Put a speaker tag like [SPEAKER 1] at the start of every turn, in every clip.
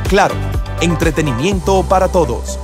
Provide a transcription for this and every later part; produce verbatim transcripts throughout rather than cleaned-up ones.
[SPEAKER 1] Claro, entretenimiento para todos.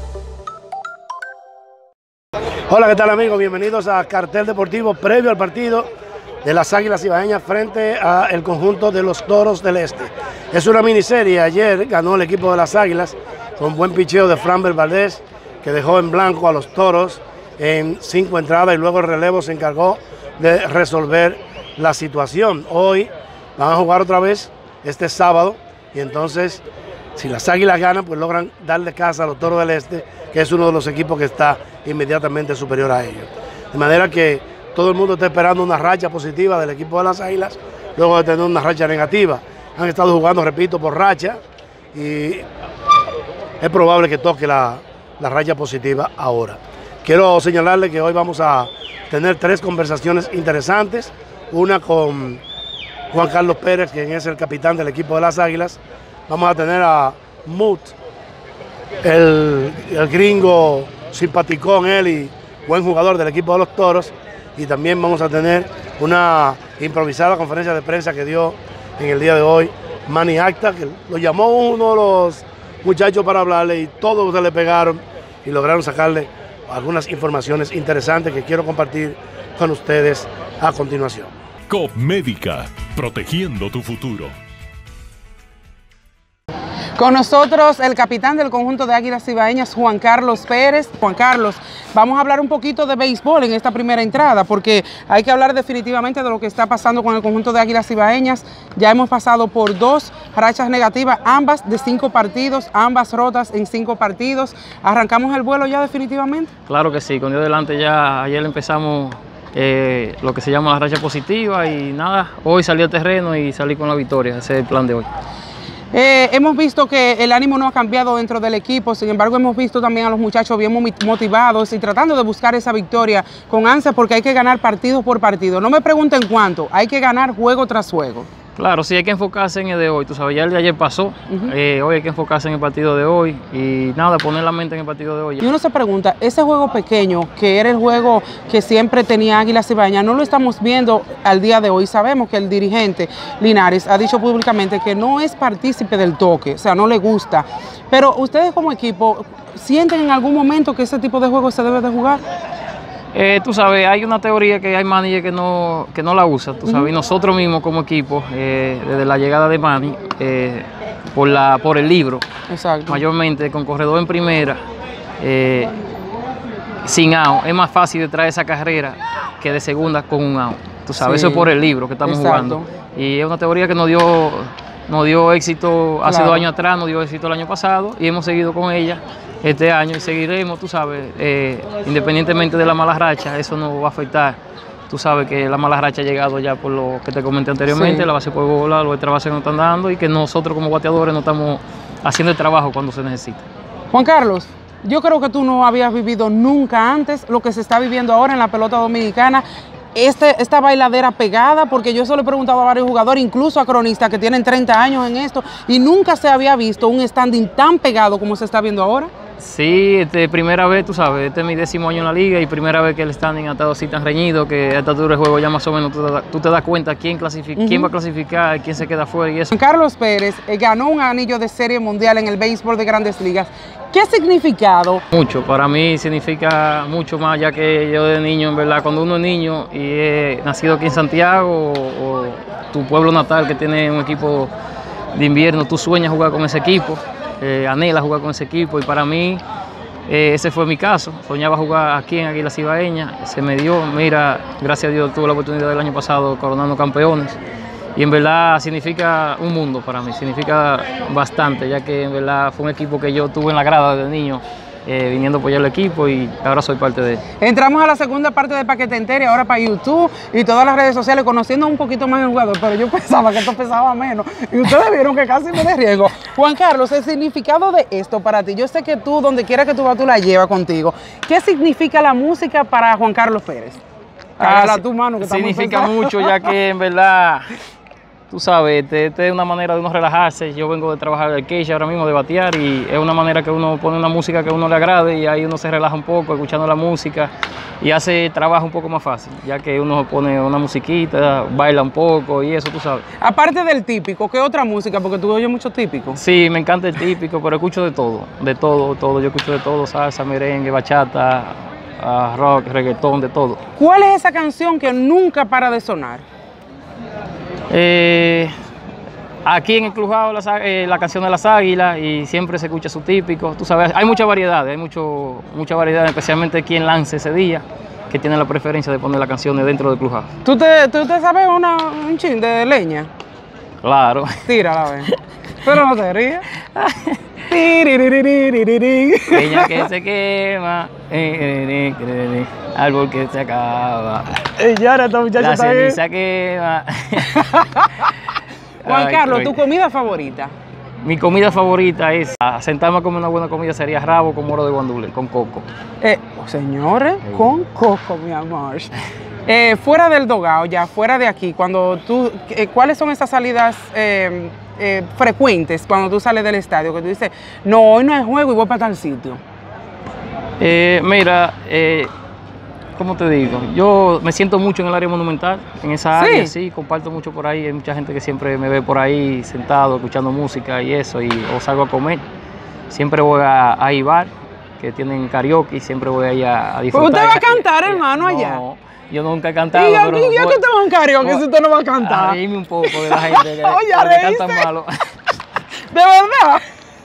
[SPEAKER 2] Hola, ¿qué tal amigos? Bienvenidos a Cartel Deportivo previo al partido de las Águilas Cibaeñas frente al conjunto de los Toros del Este. Es una miniserie. Ayer ganó el equipo de las Águilas con buen picheo de Framber Valdez, que dejó en blanco a los Toros en cinco entradas y luego el relevo se encargó de resolver la situación. Hoy van a jugar otra vez este sábado y entonces si las Águilas ganan pues logran darle casa a los Toros del Este, que es uno de los equipos que está inmediatamente superior a ellos. De manera que todo el mundo está esperando una racha positiva del equipo de las Águilas luego de tener una racha negativa. Han estado jugando, repito, por racha y es probable que toque la, la racha positiva ahora. Quiero señalarle que hoy vamos a tener tres conversaciones interesantes. Una con Juan Carlos Pérez, quien es el capitán del equipo de las Águilas. Vamos a tener a Moot, el, el gringo simpaticón él y buen jugador del equipo de los Toros. Y también vamos a tener una improvisada conferencia de prensa que dio en el día de hoy Manny Acta, que lo llamó uno de los muchachos para hablarle y todos se le pegaron y lograron sacarle algunas informaciones interesantes que quiero compartir con ustedes a continuación.
[SPEAKER 3] Coop Médica, protegiendo tu futuro.
[SPEAKER 4] Con nosotros el capitán del conjunto de Águilas Cibaeñas, Juan Carlos Pérez. Juan Carlos, vamos a hablar un poquito de béisbol en esta primera entrada, porque hay que hablar definitivamente de lo que está pasando con el conjunto de Águilas Cibaeñas. Ya hemos pasado por dos rachas negativas, ambas de cinco partidos, ambas rotas en cinco partidos. ¿Arrancamos el vuelo ya definitivamente?
[SPEAKER 5] Claro que sí, con Dios delante ya ayer empezamos eh, lo que se llama la racha positiva y nada, hoy salí al terreno y salí con la victoria, ese es el plan de hoy.
[SPEAKER 4] Eh, hemos visto que el ánimo no ha cambiado dentro del equipo, sin embargo hemos visto también a los muchachos bien motivados y tratando de buscar esa victoria con ansia porque hay que ganar partido por partido. No me pregunten cuánto, hay que ganar juego tras juego. Claro, sí, hay que enfocarse en el de hoy, tú sabes, ya el de ayer pasó, uh-huh. eh, hoy hay que enfocarse en el partido de hoy y nada, poner la mente en el partido de hoy. Y uno se pregunta, ese juego pequeño, que era el juego que siempre tenía Águilas Cibaeñas, no lo estamos viendo al día de hoy. Sabemos que el dirigente Linares ha dicho públicamente que no es partícipe del toque, o sea, no le gusta, pero ustedes como equipo, ¿sienten en algún momento que ese tipo de juego se debe de jugar? Eh, tú sabes, hay una teoría que hay managers que no, que no la usa, tú sabes, uh-huh. y nosotros mismos como equipo, eh, desde la llegada de Manny, eh, por, la, por el libro, exacto. mayormente con corredor en primera, eh, sin out, es más fácil de traer esa carrera que de segunda con un out, tú sabes, sí. eso es por el libro que estamos exacto. jugando, y es una teoría que nos dio, nos dio éxito hace claro. dos años atrás, nos dio éxito el año pasado, y hemos seguido con ella este año y seguiremos, tú sabes, eh, independientemente de la mala racha, eso no va a afectar. Tú sabes que la mala racha ha llegado ya por lo que te comenté anteriormente, sí. la base por bola, los extra bases no están dando y que nosotros como bateadores no estamos haciendo el trabajo cuando se necesita. Juan Carlos, yo creo que tú no habías vivido nunca antes lo que se está viviendo ahora en la pelota dominicana. Este, esta bailadera pegada, porque yo se lo he preguntado a varios jugadores, incluso a cronistas que tienen treinta años en esto, y nunca se había visto un standing tan pegado como se está viendo ahora. Sí, este, primera vez, tú sabes, este es mi décimo año en la liga y primera vez que el standing ha estado así tan reñido que a esta altura del juego ya más o menos tú te, tú te das cuenta quién, clasifica, uh-huh. quién va a clasificar, quién se queda fuera y eso. Carlos Pérez eh, ganó un anillo de serie mundial en el béisbol de Grandes Ligas. ¿Qué significado? Mucho, para mí significa mucho más, ya que yo de niño, en verdad, cuando uno es niño y he nacido aquí en Santiago o, o tu pueblo natal que tiene un equipo de invierno, tú sueñas jugar con ese equipo. Eh, anhela jugar con ese equipo y para mí eh, ese fue mi caso, soñaba jugar aquí en Águilas Cibaeñas, se me dio, mira, gracias a Dios tuve la oportunidad del año pasado coronando campeones y en verdad significa un mundo para mí, significa bastante, ya que en verdad fue un equipo que yo tuve en la grada desde niño, eh, viniendo a apoyar el equipo y ahora soy parte de él. Entramos a la segunda parte de Paquete Entero, ahora para YouTube y todas las redes sociales, conociendo un poquito más el jugador, pero yo pensaba que esto pesaba menos y ustedes vieron que casi me desriego. Juan Carlos, el significado de esto para ti, yo sé que tú, donde quiera que tú vas, tú la llevas contigo. ¿Qué significa la música para Juan Carlos Pérez? Ah, tu mano, que significa mucho, ya que en verdad
[SPEAKER 5] tú sabes, esta este es una manera de uno relajarse. Yo vengo de trabajar del cage ahora mismo, de batear, y es una manera que uno pone una música que a uno le agrade y ahí uno se relaja un poco escuchando la música y hace el trabajo un poco más fácil, ya que uno pone una musiquita, baila un poco y eso, tú sabes.
[SPEAKER 4] Aparte del típico, ¿qué otra música? Porque tú oyes mucho típico.
[SPEAKER 5] Sí, me encanta el típico, pero escucho de todo, de todo, todo. Yo escucho de todo, salsa, merengue, bachata, uh, rock, reggaetón, de todo.
[SPEAKER 4] ¿Cuál es esa canción que nunca para de sonar?
[SPEAKER 5] Eh, aquí en el Clubhouse la, eh, la canción de las águilas y siempre se escucha su típico. Tú sabes, hay mucha variedad, hay mucho, mucha variedad, especialmente quien lance ese día, que tiene la preferencia de poner las canciones dentro del Clubhouse.
[SPEAKER 4] ¿Tú te, tú te sabes una, un chin de leña?
[SPEAKER 5] Claro.
[SPEAKER 4] Tírala, a ver. Pero no te rías.
[SPEAKER 5] Leña que se quema, eh, eh, eh, árbol que se acaba.
[SPEAKER 4] Y ahora esta muchacha
[SPEAKER 5] La
[SPEAKER 4] está bien.
[SPEAKER 5] ceniza quema.
[SPEAKER 4] Juan
[SPEAKER 5] Ay,
[SPEAKER 4] Carlos,
[SPEAKER 5] ay.
[SPEAKER 4] ¿tu comida favorita?
[SPEAKER 5] Mi comida favorita es ah, sentarme a comer una buena comida, sería rabo con moro de guandule, con coco.
[SPEAKER 4] Eh, señores, con coco, mi amor. Eh, fuera del dogao, ya fuera de aquí, cuando tú, eh, ¿cuáles son esas salidas eh, eh, frecuentes cuando tú sales del estadio? Que tú dices, no, hoy no es juego y voy para tal sitio.
[SPEAKER 5] Eh, mira, eh, ¿cómo te digo? Yo me siento mucho en el área monumental, en esa
[SPEAKER 4] ¿Sí?
[SPEAKER 5] área, sí, comparto mucho por ahí. Hay mucha gente que siempre me ve por ahí sentado, escuchando música y eso, y, o salgo a comer. Siempre voy a, a Ibar, que tienen karaoke, y siempre voy ahí a, a disfrutar.
[SPEAKER 4] ¿Usted va a cantar, hermano, allá?
[SPEAKER 5] No, yo nunca he cantado.
[SPEAKER 4] ¿Y a,
[SPEAKER 5] pero
[SPEAKER 4] y a
[SPEAKER 5] voy-
[SPEAKER 4] qué te va un karaoke si usted no va a cantar?
[SPEAKER 5] A reírme un poco de la gente que,
[SPEAKER 4] Oye, a
[SPEAKER 5] que cantan
[SPEAKER 4] reírse.
[SPEAKER 5] malo.
[SPEAKER 4] ¿De verdad?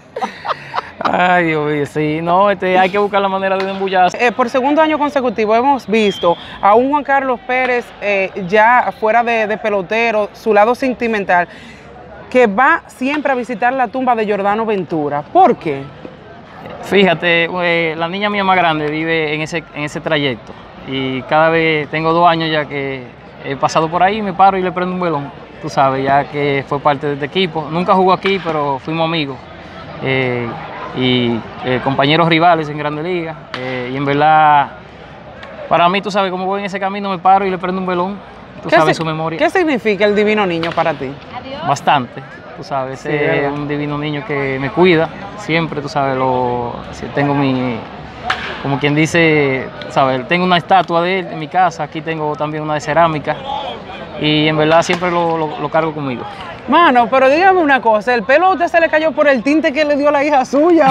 [SPEAKER 5] Ay, Dios mío, sí, no, este, hay que buscar la manera de embullarse.
[SPEAKER 4] Eh, por segundo año consecutivo hemos visto a un Juan Carlos Pérez eh, ya fuera de, de pelotero, su lado sentimental, que va siempre a visitar la tumba de Giordano Ventura. ¿Por qué?
[SPEAKER 5] Fíjate, eh, la niña mía más grande vive en ese, en ese trayecto y cada vez tengo dos años ya que he pasado por ahí, me paro y le prendo un velón, tú sabes, ya que fue parte de este equipo. Nunca jugó aquí, pero fuimos amigos eh, y eh, compañeros rivales en Grandes Ligas eh, y en verdad, para mí, tú sabes, como voy en ese camino, me paro y le prendo un velón, tú
[SPEAKER 4] ¿Qué
[SPEAKER 5] sabes
[SPEAKER 4] si-
[SPEAKER 5] su memoria.
[SPEAKER 4] ¿Qué significa el divino niño para ti?
[SPEAKER 5] Bastante, tú sabes,
[SPEAKER 4] Sí,
[SPEAKER 5] es
[SPEAKER 4] ¿verdad?
[SPEAKER 5] un divino niño que me cuida, siempre, tú sabes, lo, si tengo mi, como quien dice, sabes, tengo una estatua de él en mi casa, aquí tengo también una de cerámica y en verdad siempre lo, lo- lo cargo conmigo.
[SPEAKER 4] Mano, pero dígame una cosa, ¿el pelo a usted se le cayó por el tinte que le dio la hija suya?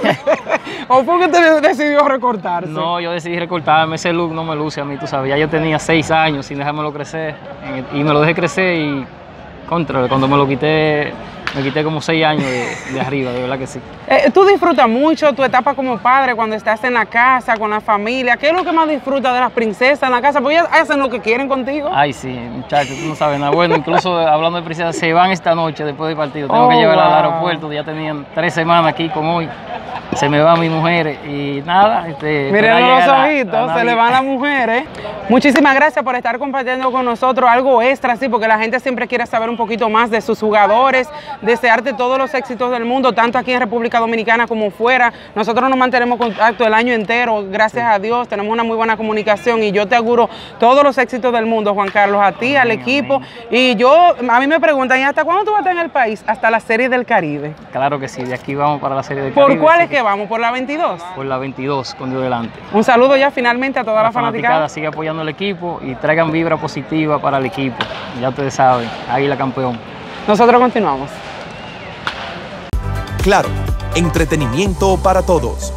[SPEAKER 4] ¿O fue que usted decidió recortarse?
[SPEAKER 5] No, yo decidí recortarme, ese look no me luce a mí, tú sabes, ya yo tenía seis años sin dejármelo crecer en el- y me lo dejé crecer y contra, cuando me lo quité, me quité como seis años de, de arriba, de verdad que sí.
[SPEAKER 4] Eh, tú disfrutas mucho tu etapa como padre cuando estás en la casa, con la familia. ¿Qué es lo que más disfrutas de las princesas en la casa? Porque ellas hacen lo que quieren contigo.
[SPEAKER 5] Ay, sí, muchachos, tú no sabes nada. Bueno, incluso hablando de princesas, se van esta noche después del partido. Tengo
[SPEAKER 4] Oh,
[SPEAKER 5] que llevarla al
[SPEAKER 4] wow.
[SPEAKER 5] aeropuerto, ya tenían tres semanas aquí con hoy. Se me van mis mujeres y nada. Este,
[SPEAKER 4] Miren
[SPEAKER 5] esperar
[SPEAKER 4] los
[SPEAKER 5] llegar a la-
[SPEAKER 4] ojitos,
[SPEAKER 5] la
[SPEAKER 4] se
[SPEAKER 5] Navidad.
[SPEAKER 4] le van las mujeres. Muchísimas gracias por estar compartiendo con nosotros algo extra, sí, porque la gente siempre quiere saber un poquito más de sus jugadores, desearte todos los éxitos del mundo, tanto aquí en República Dominicana como fuera. Nosotros nos mantenemos en contacto el año entero, gracias a Dios, tenemos una muy buena comunicación y yo te auguro todos los éxitos del mundo, Juan Carlos, a ti, al
[SPEAKER 5] Amén,
[SPEAKER 4] equipo.
[SPEAKER 5] amén.
[SPEAKER 4] Y yo, a mí me preguntan, ¿y hasta cuándo tú vas a estar en el país? Hasta la Serie del Caribe.
[SPEAKER 5] Claro que sí, de aquí vamos para la serie de
[SPEAKER 4] ¿Por
[SPEAKER 5] Caribe,
[SPEAKER 4] cuál
[SPEAKER 5] así
[SPEAKER 4] es que vamos? ¿Por la veintidós?
[SPEAKER 5] Por la veintidós, con Dios delante.
[SPEAKER 4] Un saludo ya finalmente a toda la, fanaticada.
[SPEAKER 5] sigue apoyando al equipo y traigan vibra positiva para el equipo. Ya ustedes saben, Águila campeón.
[SPEAKER 4] Nosotros continuamos.
[SPEAKER 1] Claro, entretenimiento para todos.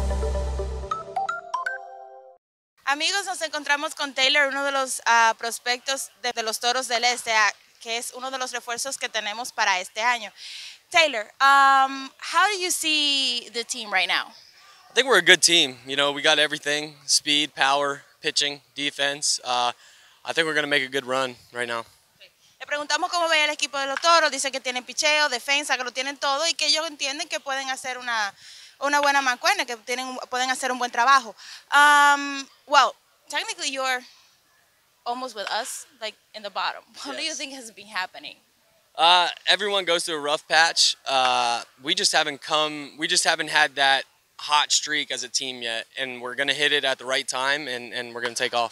[SPEAKER 6] Amigos, nos encontramos con Taylor, uno de los uh, prospectos de, de los Toros del Este, uh, que es uno de los refuerzos que tenemos para este año. Taylor, um, how do you see the team right now?
[SPEAKER 7] I think we're a good team. You know, we got everything: speed, power, pitching, defense. Uh, I think we're going to make a good run right now.
[SPEAKER 6] Le preguntamos cómo ve el equipo de los Toros, dice que tienen picheo, defensa, que lo tienen todo y que ellos entienden que pueden hacer una, una buena mancuerna, que tienen, pueden hacer un buen trabajo. Um, well, technically you're almost with us, like in the bottom. What do you
[SPEAKER 7] Yes.
[SPEAKER 6] think has been happening?
[SPEAKER 7] Uh, everyone goes through a rough patch. Uh, we just haven't come. We just haven't had that hot streak as a team yet, and we're going to hit it at the right time, and, and we're going to take off.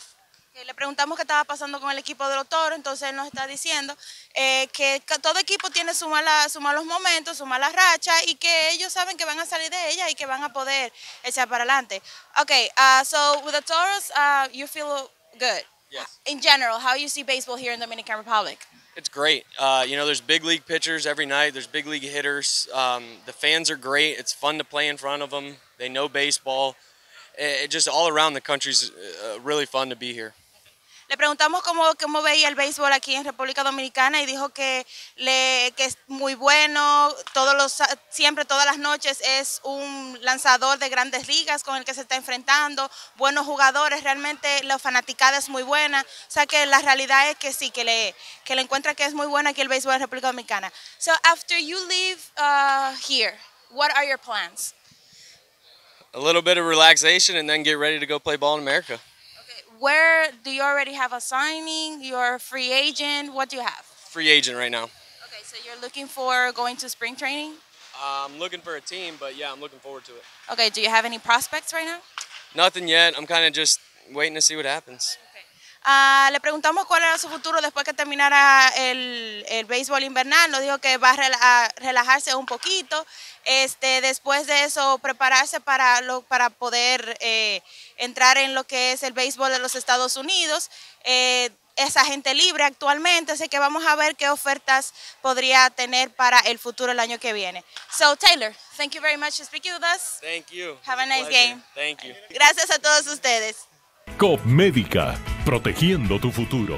[SPEAKER 6] Le preguntamos qué estaba pasando con el equipo de los Toros, entonces él nos está diciendo eh, que todo equipo tiene su mala, sus malos momentos, su mala racha y que ellos saben que van a salir de ella y que van a poder echar para adelante. Okay, uh, so with the Toros, uh, you feel good?
[SPEAKER 7] Yes.
[SPEAKER 6] In general, how you see baseball here in the Dominican Republic?
[SPEAKER 7] It's great. Uh, you know, there's big league pitchers every night. There's big league hitters. Um, the fans are great. It's fun to play in front of them. They know baseball. It, it just all around the country is uh, really fun to be here.
[SPEAKER 6] Le preguntamos cómo, cómo veía el béisbol aquí en República Dominicana y dijo que, le, que es muy bueno, todos los, siempre, todas las noches es un lanzador de grandes ligas con el que se está enfrentando, buenos jugadores, realmente la fanaticada es muy buena, o sea que la realidad es que sí, que le, que le encuentra que es muy bueno aquí el béisbol en República Dominicana. So after you leave uh, here, what are your plans?
[SPEAKER 7] A little bit of relaxation and then get ready to go play ball in America.
[SPEAKER 6] Where do you already have a signing? You're a free agent. What do you have?
[SPEAKER 7] Free agent right now.
[SPEAKER 6] Okay, so you're looking for going to spring training?
[SPEAKER 7] Uh, I'm looking for a team, but yeah, I'm looking forward to it.
[SPEAKER 6] Okay, do you have any prospects right now?
[SPEAKER 7] Nothing yet. I'm kind of just waiting to see what happens.
[SPEAKER 6] Okay. Uh, le preguntamos cuál era su futuro después que terminara el, el béisbol invernal. Nos dijo que va a, rela a relajarse un poquito. Este, después de eso, prepararse para, lo, para poder eh, entrar en lo que es el béisbol de los Estados Unidos. Eh, es agente libre actualmente, así que vamos a ver qué ofertas podría tener para el futuro el año que viene. So, Taylor, thank you very much for speaking with us.
[SPEAKER 7] Thank you.
[SPEAKER 6] Have a nice
[SPEAKER 7] pleasure.
[SPEAKER 6] game.
[SPEAKER 7] Thank you.
[SPEAKER 6] Gracias a todos ustedes.
[SPEAKER 3] Coop Médica, protegiendo tu futuro.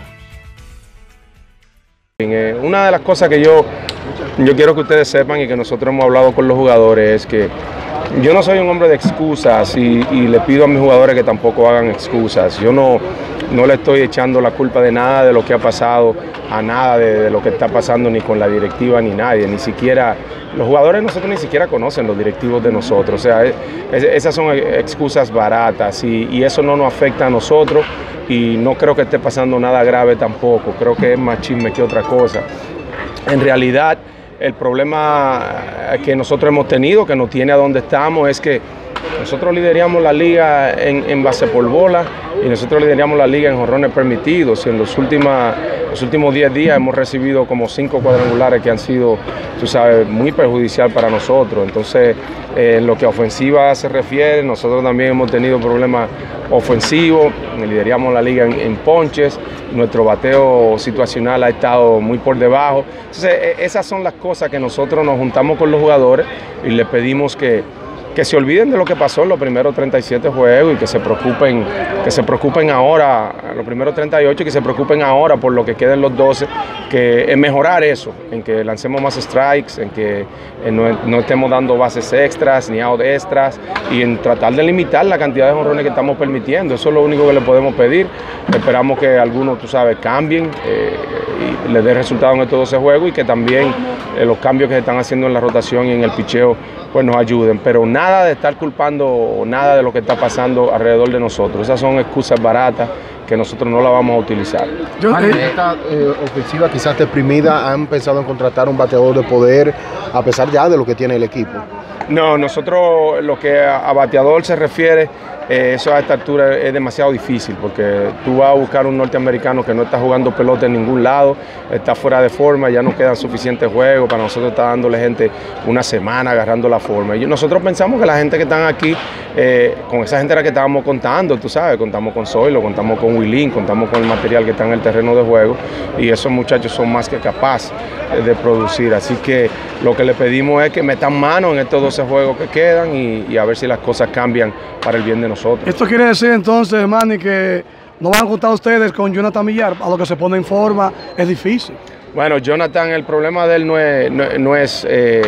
[SPEAKER 8] Eh, una de las cosas que yo, yo quiero que ustedes sepan y que nosotros hemos hablado con los jugadores es que yo no soy un hombre de excusas y, y le pido a mis jugadores que tampoco hagan excusas. Yo no, no le estoy echando la culpa de nada de lo que ha pasado, a nada de, de lo que está pasando ni con la directiva ni nadie, ni siquiera los jugadores nosotros ni siquiera conocen los directivos de nosotros. O sea, es, esas son excusas baratas y, y eso no nos afecta a nosotros. Y no creo que esté pasando nada grave tampoco, creo que es más chisme que otra cosa. En realidad, el problema que nosotros hemos tenido, que nos tiene a donde estamos, es que nosotros lideramos la liga en, en base por bola y nosotros lideramos la liga en jonrones permitidos. Y en los, última, los últimos diez días hemos recibido como cinco cuadrangulares que han sido, tú sabes, muy perjudicial para nosotros. Entonces, eh, en lo que a ofensiva se refiere, nosotros también hemos tenido problemas ofensivos, lideramos la liga en, en ponches, nuestro bateo situacional ha estado muy por debajo. Entonces, esas son las cosas que nosotros nos juntamos con los jugadores y les pedimos que que se olviden de lo que pasó en los primeros treinta y siete juegos y que se preocupen, que se preocupen ahora, los primeros treinta y ocho, y que se preocupen ahora por lo que queden los doce, que en mejorar eso, en que lancemos más strikes, en que no, no estemos dando bases extras ni out extras y en tratar de limitar la cantidad de jonrones que estamos permitiendo. Eso es lo único que le podemos pedir. Esperamos que algunos, tú sabes, cambien eh, y les dé resultado en estos doce juegos y que también eh, los cambios que se están haciendo en la rotación y en el picheo pues nos ayuden, pero nada de estar culpando o nada de lo que está pasando alrededor de nosotros. Esas son excusas baratas que nosotros no las vamos a utilizar.
[SPEAKER 9] Yo, eh, esta eh, ofensiva quizás deprimida, ¿han pensado en contratar un bateador de poder a pesar ya de lo que tiene el equipo?
[SPEAKER 8] No, nosotros lo que a, a bateador se refiere, eh, eso a esta altura es demasiado difícil porque tú vas a buscar un norteamericano que no está jugando pelota en ningún lado, está fuera de forma, ya no quedan suficientes juegos, para nosotros está dándole gente una semana agarrando la forma. Y nosotros pensamos que la gente que están aquí, eh, con esa gente era que estábamos contando, tú sabes, contamos con Zoilo, contamos con Wilín, contamos con el material que está en el terreno de juego y esos muchachos son más que capaces de producir. Así que lo que le pedimos es que metan mano en estos doce juegos que quedan y, y a ver si las cosas cambian para el bien de nosotros.
[SPEAKER 2] Esto quiere decir entonces, Manny, que no van a contar ustedes con Jonathan Villar, a lo que se pone en forma es difícil.
[SPEAKER 8] Bueno, Jonathan, el problema de él no es, no, no es eh,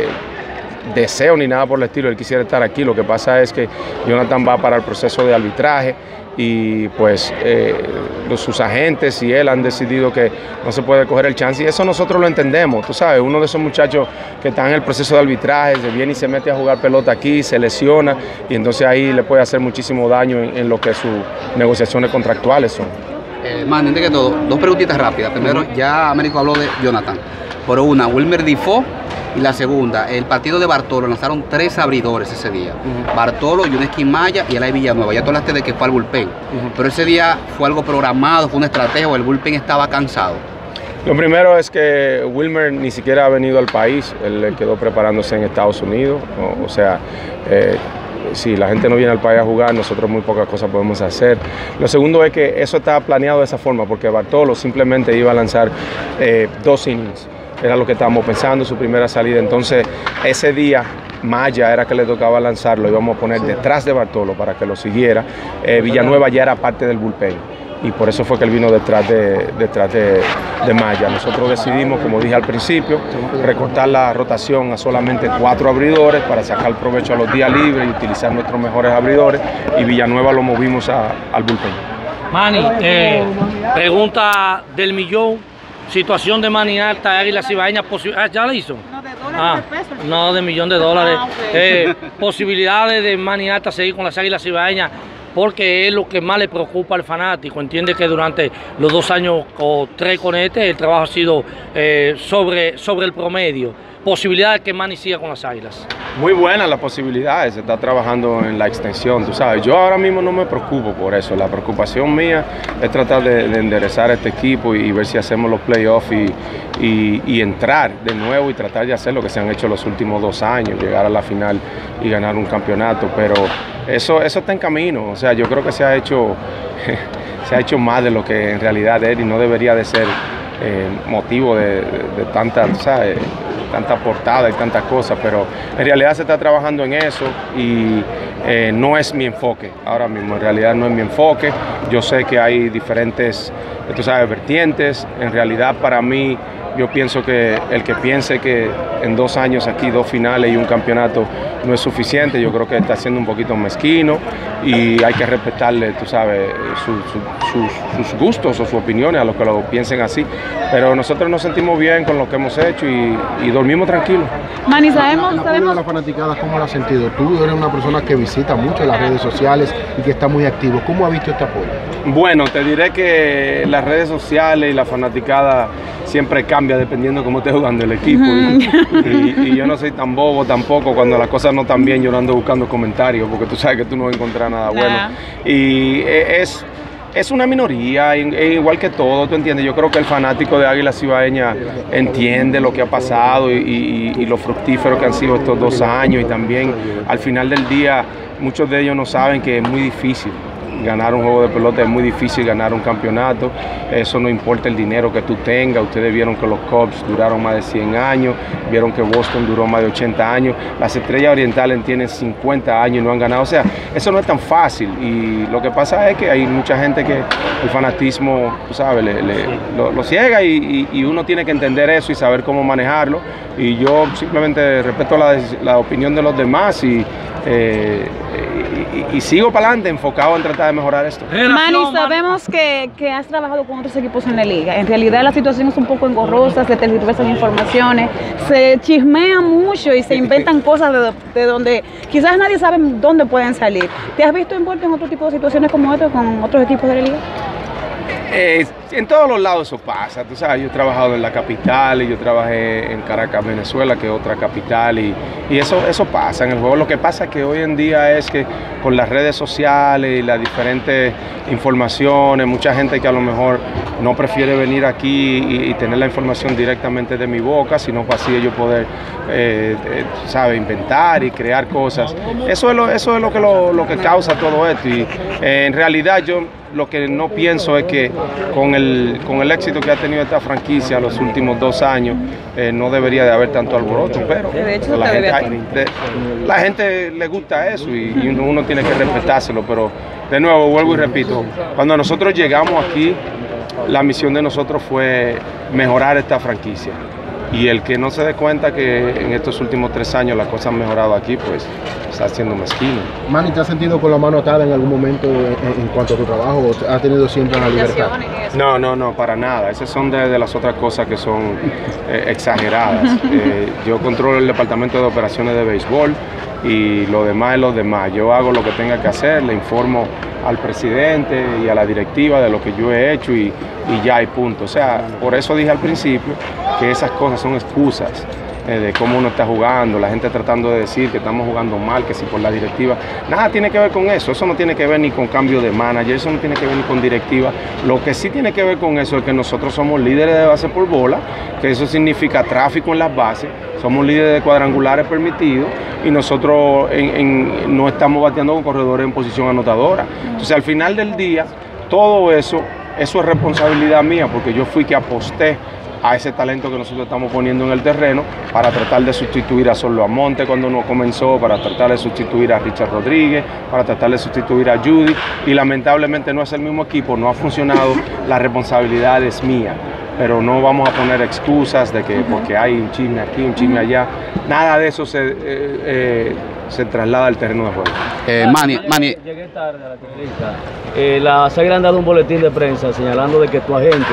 [SPEAKER 8] deseo ni nada por el estilo, él quisiera estar aquí. Lo que pasa es que Jonathan va para el proceso de arbitraje y pues eh, los, sus agentes y él han decidido que no se puede coger el chance y eso nosotros lo entendemos, tú sabes, uno de esos muchachos que está en el proceso de arbitraje, se viene y se mete a jugar pelota aquí, se lesiona y entonces ahí le puede hacer muchísimo daño en, en lo que sus negociaciones contractuales son.
[SPEAKER 10] Eh, man, antes que todo, dos preguntitas rápidas. Primero, uh-huh. ya Américo habló de Jonathan, pero una, Wilmer Difo Y la segunda, el partido de Bartolo, lanzaron tres abridores ese día. Uh-huh. Bartolo, Yuneski Maya y Elay Villanueva. Ya tú hablaste de que fue al bullpen. Uh-huh. Pero ese día fue algo programado, fue una estrategia, o el bullpen estaba cansado.
[SPEAKER 8] Lo primero es que Wilmer ni siquiera ha venido al país, él quedó preparándose en Estados Unidos, o, o sea, eh, si la gente no viene al país a jugar, nosotros muy pocas cosas podemos hacer. Lo segundo es que eso estaba planeado de esa forma, porque Bartolo simplemente iba a lanzar eh, dos innings, era lo que estábamos pensando, su primera salida, entonces ese día Maya era que le tocaba lanzarlo, íbamos a poner detrás de Bartolo para que lo siguiera, eh, Villanueva ya era parte del bullpen. Y por eso fue que él vino detrás de, detrás de, de Maya. Nosotros decidimos, como dije al principio, recortar la rotación a solamente cuatro abridores para sacar provecho a los días libres y utilizar nuestros mejores abridores. Y Villanueva lo movimos a, al bullpen.
[SPEAKER 11] Manny, eh, pregunta del millón. Situación de Manny Alta, Águilas Cibaeñas. Ah, ¿ya la hizo? No, de dólares, ah, de pesos. No, de millón de dólares. Ah, okay. eh, posibilidades de Manny Alta seguir con las Águilas Cibaeñas, porque es lo que más le preocupa al fanático. Entiende que durante los dos años o tres con este, el trabajo ha sido eh, sobre, sobre el promedio. Posibilidad de que Manny siga con las Águilas.
[SPEAKER 8] Muy buenas las posibilidades, se está trabajando en la extensión, tú sabes. Yo ahora mismo no me preocupo por eso, la preocupación mía es tratar de, de enderezar este equipo y, y ver si hacemos los playoffs y, y, y entrar de nuevo y tratar de hacer lo que se han hecho los últimos dos años, llegar a la final y ganar un campeonato, pero eso, eso está en camino, o sea, yo creo que se ha hecho, se ha hecho más de lo que en realidad es y no debería de ser eh, motivo de, de, de tanta, ¿sabes? tanta portada y tantas cosas, pero en realidad se está trabajando en eso y eh, no es mi enfoque ahora mismo, en realidad no es mi enfoque. Yo sé que hay diferentes, tú sabes, vertientes. En realidad para mí, yo pienso que el que piense que en dos años aquí dos finales y un campeonato no es suficiente, yo creo que está siendo un poquito mezquino y hay que respetarle, tú sabes, su, su, sus, sus gustos o sus opiniones a los que lo piensen así. Pero nosotros nos sentimos bien con lo que hemos hecho y, y dormimos tranquilos.
[SPEAKER 12] Manny, sabemos,
[SPEAKER 9] la, la
[SPEAKER 12] sabemos.
[SPEAKER 9] de la fanaticada, ¿cómo la has sentido? Tú eres una persona que visita mucho las redes sociales y que está muy activo. ¿Cómo has visto este apoyo?
[SPEAKER 8] Bueno, te diré que las redes sociales y la fanaticada siempre cambia dependiendo de cómo esté jugando el equipo. Uh-huh. y, y, y yo no soy tan bobo tampoco cuando las cosas no están bien, yo no ando buscando comentarios porque tú sabes que tú no vas a encontrar nada nah. bueno. Y es, es una minoría, igual que todo, tú entiendes. Yo creo que el fanático de Águilas Cibaeñas entiende lo que ha pasado y, y, y lo fructífero que han sido estos dos años y también al final del día muchos de ellos no saben que es muy difícil. Ganar un juego de pelota es muy difícil, ganar un campeonato, eso no importa el dinero que tú tengas. Ustedes vieron que los Cubs duraron más de cien años, vieron que Boston duró más de ochenta años, las Estrellas Orientales tienen cincuenta años y no han ganado, o sea, eso no es tan fácil y lo que pasa es que hay mucha gente que el fanatismo, tú sabes, le, le, lo, lo ciega y, y, y uno tiene que entender eso y saber cómo manejarlo y yo simplemente respeto la, la opinión de los demás y eh, Y, y sigo para adelante enfocado en tratar de mejorar esto.
[SPEAKER 12] Manny, sabemos que, que has trabajado con otros equipos en la liga. En realidad la situación es un poco engorrosa, se tergiversan informaciones, se chismean mucho y se inventan cosas de, de donde quizás nadie sabe dónde pueden salir. ¿Te has visto envuelto en otro tipo de situaciones como esta con otros equipos de la liga?
[SPEAKER 8] Eh, en todos los lados eso pasa, tú sabes, yo he trabajado en la capital y yo trabajé en Caracas, Venezuela, que es otra capital y, y eso, eso pasa en el juego. Lo que pasa es que hoy en día es que con las redes sociales y las diferentes informaciones, mucha gente que a lo mejor no prefiere venir aquí y, y tener la información directamente de mi boca, sino para así ellos poder, eh, eh, sabe, inventar y crear cosas. Eso es lo, eso es lo que, lo, lo que causa todo esto y eh, en realidad yo lo que no pienso es que con el, con el éxito que ha tenido esta franquicia los últimos dos años, eh, no debería de haber tanto alboroto, pero la gente, hay, de, la gente le gusta eso y, y uno, uno tiene que respetárselo, pero de nuevo vuelvo y repito, cuando nosotros llegamos aquí, la misión de nosotros fue mejorar esta franquicia. Y el que no se dé cuenta que en estos últimos tres años las cosas han mejorado aquí, pues está siendo mezquino.
[SPEAKER 9] Manny, ¿te has sentido con la mano atada en algún momento en, en cuanto a tu trabajo o has tenido siempre la libertad?
[SPEAKER 8] No, no, no, para nada. Esas son de, de las otras cosas que son eh, exageradas. Eh, yo controlo el departamento de operaciones de béisbol y lo demás es lo demás. Yo hago lo que tenga que hacer, le informo al presidente y a la directiva de lo que yo he hecho y, y ya hay punto. O sea, por eso dije al principio que esas cosas son excusas. eh, de cómo uno está jugando, la gente tratando de decir que estamos jugando mal, que si por la directiva, nada tiene que ver con eso, eso no tiene que ver ni con cambio de manager, eso no tiene que ver ni con directiva, lo que sí tiene que ver con eso es que nosotros somos líderes de base por bola, que eso significa tráfico en las bases, somos líderes de cuadrangulares permitidos y nosotros en, en, no estamos bateando con corredores en posición anotadora. Entonces al final del día, todo eso, eso es responsabilidad mía porque yo fui que aposté a ese talento que nosotros estamos poniendo en el terreno para tratar de sustituir a Solo Amonte cuando no comenzó, para tratar de sustituir a Richard Rodríguez, para tratar de sustituir a Judy y lamentablemente no es el mismo equipo, no ha funcionado, la responsabilidad es mía. Pero no vamos a poner excusas de que porque hay un chisme aquí, un chisme allá, nada de eso se, eh, eh, se traslada al terreno de juego.
[SPEAKER 10] Eh, Manny, Manny.
[SPEAKER 13] Llegué tarde a la entrevista. Eh, las Águilas han dado un boletín de prensa señalando de que tu agente,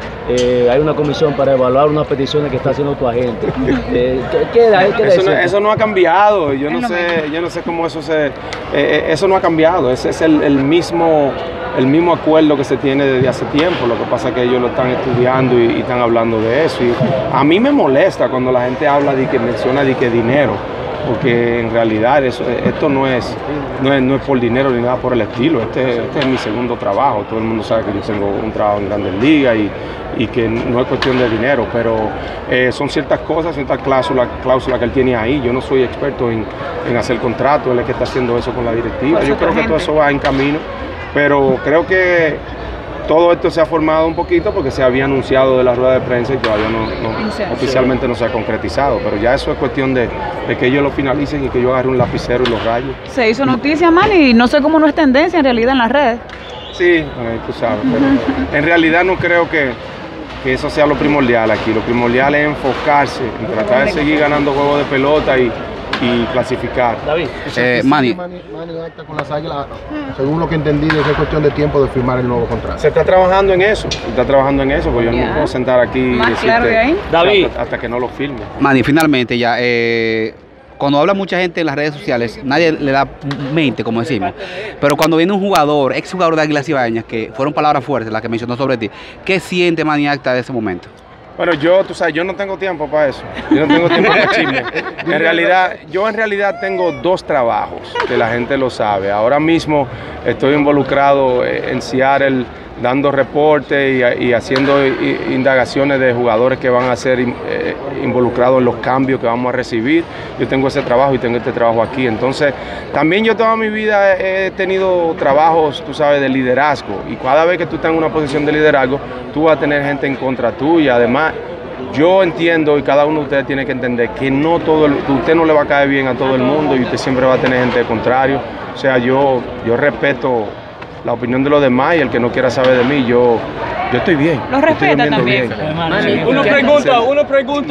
[SPEAKER 13] eh, hay una comisión para evaluar unas peticiones que está haciendo tu agente. Eh, ¿qué, qué, qué
[SPEAKER 8] eso, no, eso no ha cambiado, yo no sé, yo no sé cómo eso se, eh, eso no ha cambiado, ese es el, el mismo... el mismo acuerdo que se tiene desde hace tiempo, lo que pasa es que ellos lo están estudiando y, y están hablando de eso. Y a mí me molesta cuando la gente habla de que menciona de que dinero, porque en realidad eso, esto no es, no, es, no es por dinero ni nada por el estilo, este, este es mi segundo trabajo, todo el mundo sabe que yo tengo un trabajo en Grandes Ligas y, y que no es cuestión de dinero, pero eh, son ciertas cosas, ciertas cláusulas, cláusulas que él tiene ahí. Yo no soy experto en, en hacer contratos, él es que está haciendo eso con la directiva, yo creo que todo eso va en camino. Pero creo que todo esto se ha formado un poquito porque se había anunciado de la rueda de prensa y todavía no, no, oficialmente no se ha concretizado. Pero ya eso es cuestión de, de que ellos lo finalicen y que yo agarre un lapicero y los rayos.
[SPEAKER 12] Se hizo noticia, man, y no sé cómo no es tendencia en realidad en las redes.
[SPEAKER 8] Sí, eh, tú sabes. Pero en realidad no creo que, que eso sea lo primordial aquí. Lo primordial es enfocarse en tratar de seguir ganando juegos de pelota y y clasificar.
[SPEAKER 10] David, eh, Manny.
[SPEAKER 9] Manny, Manny acta con las Águilas, según lo que entendí, es cuestión de tiempo de firmar el nuevo contrato.
[SPEAKER 8] Se está trabajando en eso, se está trabajando en eso, porque yo yeah. no me puedo sentar aquí y decirte,
[SPEAKER 12] claro que hay.
[SPEAKER 10] David,
[SPEAKER 8] hasta, hasta que no lo firme.
[SPEAKER 10] Manny, finalmente ya, eh, cuando habla mucha gente en las redes sociales, nadie le da mente, como decimos, pero cuando viene un jugador, ex jugador de Águilas Cibaeñas, que fueron palabras fuertes las que mencionó sobre ti, ¿qué siente Manny Acta de ese momento?
[SPEAKER 8] Bueno, yo, tú sabes, yo no tengo tiempo para eso, yo no tengo tiempo para chisme. En realidad, yo en realidad tengo dos trabajos, que la gente lo sabe. Ahora mismo estoy involucrado en Seattle, dando reportes y, y haciendo indagaciones de jugadores que van a ser eh, involucrados en los cambios que vamos a recibir. Yo tengo ese trabajo y tengo este trabajo aquí. Entonces, también yo toda mi vida he tenido trabajos, tú sabes, de liderazgo. Y cada vez que tú estás en una posición de liderazgo, tú vas a tener gente en contra tuya. Además, yo entiendo y cada uno de ustedes tiene que entender que no todo el, que usted no le va a caer bien a todo el mundo y usted siempre va a tener gente de contrario. O sea, yo, yo respeto la opinión de los demás y el que no quiera saber de mí, yo, yo estoy bien.
[SPEAKER 12] Lo respeta también.
[SPEAKER 14] Bien. Una pregunta, una pregunta.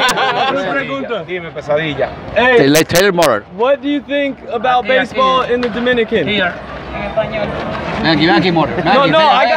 [SPEAKER 14] Una
[SPEAKER 8] pregunta. Dime, pesadilla.
[SPEAKER 14] Hey,
[SPEAKER 10] Taylor Moore.
[SPEAKER 14] What do you think about aquí, baseball aquí. in the Dominican?
[SPEAKER 12] Here. En español.
[SPEAKER 10] Aquí, ven aquí, Moore.
[SPEAKER 14] No, no, I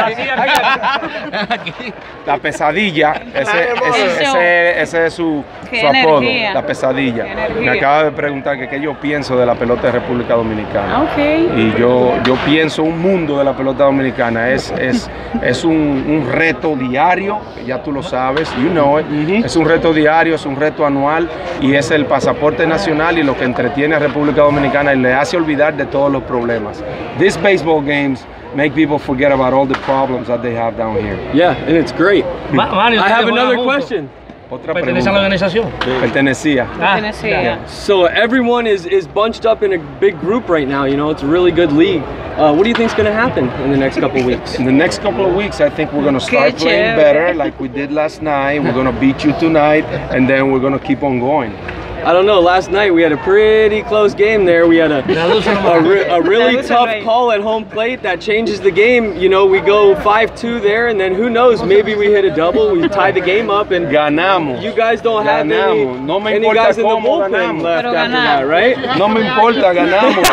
[SPEAKER 14] gotta
[SPEAKER 10] ask.
[SPEAKER 8] La pesadilla, ese, ese, ese, ese es su, su apodo, la pesadilla. Me acaba de preguntar que qué yo pienso de la pelota de República Dominicana.
[SPEAKER 12] Okay.
[SPEAKER 8] Y yo, yo pienso un mundo de la pelota dominicana. Es, es, es un, un reto diario, ya tú lo sabes, you know it. Uh-huh. Es un reto diario, es un reto anual y es el pasaporte nacional y lo que entretiene a República Dominicana y le hace olvidar de todos los problemas. These baseball games make people forget about all the problems that they have down here.
[SPEAKER 14] Yeah, and it's great.
[SPEAKER 13] Ma Mario,
[SPEAKER 14] I have another question.
[SPEAKER 8] Otra
[SPEAKER 13] ¿Pertenece a la organización?
[SPEAKER 8] Pertenecía.
[SPEAKER 12] Pertenecía.
[SPEAKER 14] So everyone is, is bunched up in a big group right now, you know, it's a really good league. Uh, what do you think is going to happen in the next couple of weeks?
[SPEAKER 8] In the next couple of weeks, I think we're going to start playing better like we did last night. We're going to beat you tonight, and then we're going to keep on going.
[SPEAKER 14] I don't know, last night we had a pretty close game there. We had a, a, re a really tough call at home plate that changes the game. You know, we go five two there, and then who knows, maybe we hit a double, we tie the game up, and
[SPEAKER 8] ganamos.
[SPEAKER 14] You guys don't have
[SPEAKER 8] ganamos.
[SPEAKER 14] any,
[SPEAKER 8] no me
[SPEAKER 14] any guys in the bullpen
[SPEAKER 8] ganamos.
[SPEAKER 14] left
[SPEAKER 12] Pero
[SPEAKER 14] after
[SPEAKER 12] ganamos.
[SPEAKER 14] that, right?
[SPEAKER 8] No me importa, ganamos.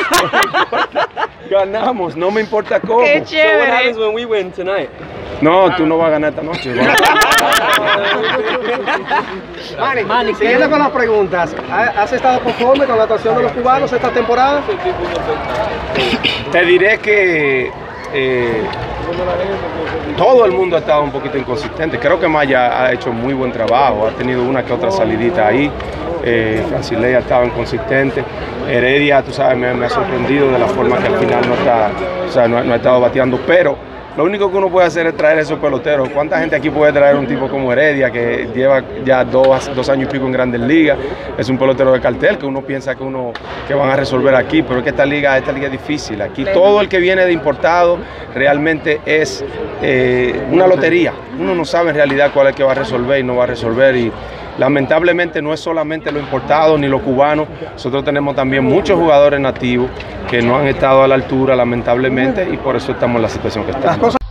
[SPEAKER 8] Ganamos, no me importa cómo.
[SPEAKER 12] Qué
[SPEAKER 14] So what happens when we win tonight?
[SPEAKER 8] No, tú no vas a ganar esta noche.
[SPEAKER 15] Manny, Manny, siguiendo con las preguntas, ¿has estado conforme con la actuación de los cubanos esta temporada?
[SPEAKER 8] Te diré que eh, todo el mundo ha estado un poquito inconsistente. Creo que Maya ha hecho muy buen trabajo, ha tenido una que otra salidita ahí. Eh, Francilei ha estado inconsistente. Heredia, tú sabes, me, me ha sorprendido de la forma que al final no, está, o sea, no, no ha estado bateando, pero lo único que uno puede hacer es traer esos peloteros. ¿Cuánta gente aquí puede traer un tipo como Heredia, que lleva ya dos, dos años y pico en Grandes Ligas? Es un pelotero de cartel que uno piensa que uno que van a resolver aquí, pero es que esta liga, esta liga es difícil. Aquí todo el que viene de importado realmente es eh, una lotería. Uno no sabe en realidad cuál es el que va a resolver y no va a resolver. Y lamentablemente no es solamente lo importado ni lo cubano. Nosotros tenemos también muchos jugadores nativos que no han estado a la altura, lamentablemente, y por eso estamos en la situación que estamos.